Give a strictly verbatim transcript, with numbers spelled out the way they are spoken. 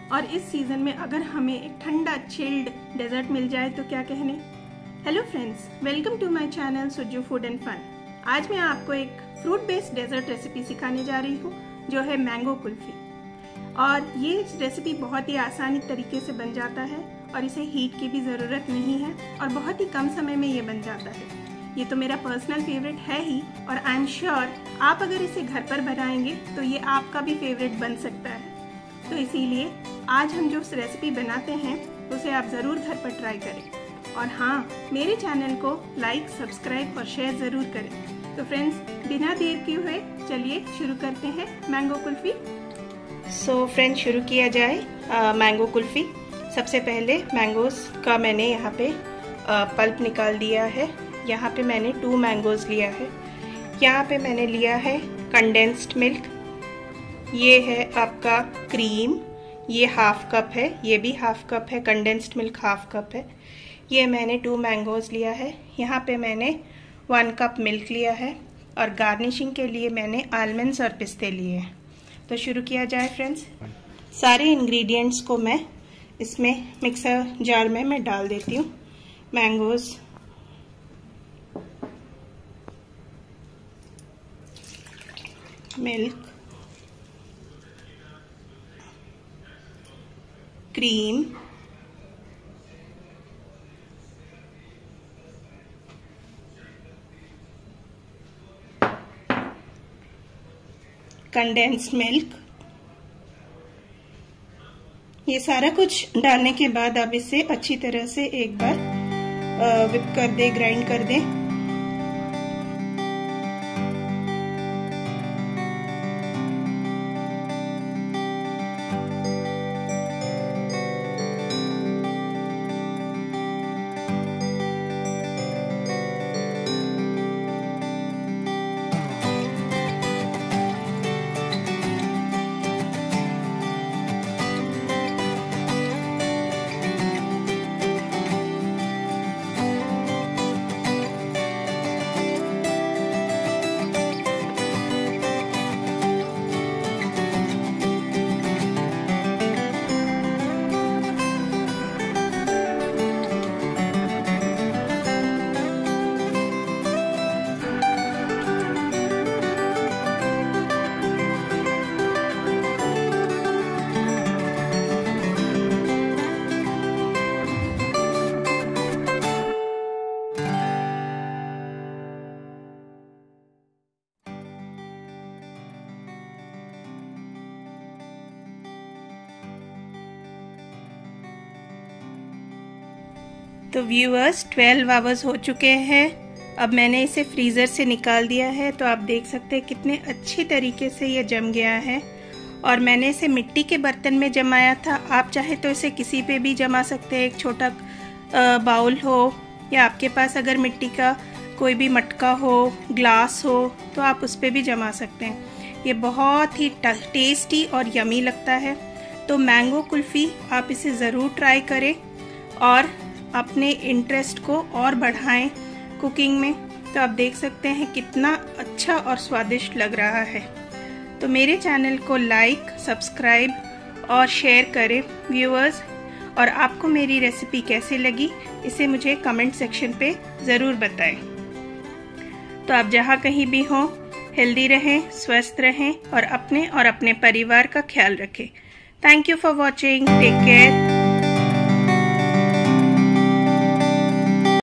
और इस सीज़न में अगर हमें एक ठंडा चिल्ड डेजर्ट मिल जाए तो क्या कहने। Hello friends, welcome to my channel Sujju food and fun. आज मैं आपको एक फ्रूट बेस्ड डेजर्ट रेसिपी सिखाने जा रही हूँ जो है मैंगो कुल्फी। और ये रेसिपी बहुत ही आसानी तरीके से बन जाता है और इसे हीट की भी ज़रूरत नहीं है और बहुत ही कम समय में ये बन जाता है। ये तो मेरा पर्सनल फेवरेट है ही और आई एम श्योर आप अगर इसे घर पर बनाएंगे तो ये आपका भी फेवरेट बन सकता है। तो इसीलिए आज हम जो रेसिपी बनाते हैं उसे आप ज़रूर घर पर ट्राई करें। और हाँ, मेरे चैनल को लाइक, सब्सक्राइब और शेयर ज़रूर करें। तो फ्रेंड्स, बिना देर किए हुए चलिए शुरू करते हैं मैंगो कुल्फ़ी। सो फ्रेंड्स, शुरू किया जाए मैंगो कुल्फ़ी। सबसे पहले मैंगोज़ का मैंने यहाँ पे आ, पल्प निकाल दिया है। यहाँ पे मैंने टू मैंगोज़ लिया है। यहाँ पे मैंने लिया है कंडेंस्ड मिल्क, ये है आपका क्रीम, ये हाफ कप है, ये भी हाफ कप है, कंडेंस्ड मिल्क हाफ कप है। ये मैंने टू मैंगोज़ लिया है। यहाँ पे मैंने वन कप मिल्क लिया है और गार्निशिंग के लिए मैंने आलमंड्स और पिस्ते लिए हैं। तो शुरू किया जाए फ्रेंड्स। सारे इंग्रेडिएंट्स को मैं इसमें मिक्सर जार में मैं डाल देती हूँ। Mangoes, milk, cream, condensed milk, ये सारा कुछ डालने के बाद आप इसे अच्छी तरह से एक बार विप कर दे, ग्राइंड कर दें। तो व्यूअर्स, ट्वेल्व आवर्स हो चुके हैं। अब मैंने इसे फ्रीज़र से निकाल दिया है। तो आप देख सकते हैं कितने अच्छी तरीके से ये जम गया है। और मैंने इसे मिट्टी के बर्तन में जमाया था। आप चाहे तो इसे किसी पे भी जमा सकते हैं, एक छोटा बाउल हो या आपके पास अगर मिट्टी का कोई भी मटका हो, ग्लास हो, तो आप उस पर भी जमा सकते हैं। ये बहुत ही टेस्टी और यमी लगता है। तो मैंगो कुल्फ़ी आप इसे ज़रूर ट्राई करें और अपने इंटरेस्ट को और बढ़ाएं कुकिंग में। तो आप देख सकते हैं कितना अच्छा और स्वादिष्ट लग रहा है। तो मेरे चैनल को लाइक, सब्सक्राइब और शेयर करें व्यूअर्स। और आपको मेरी रेसिपी कैसे लगी इसे मुझे कमेंट सेक्शन पे ज़रूर बताएं। तो आप जहाँ कहीं भी हों, हेल्दी रहें, स्वस्थ रहें और अपने और अपने परिवार का ख्याल रखें। Thank you for watching. Take care.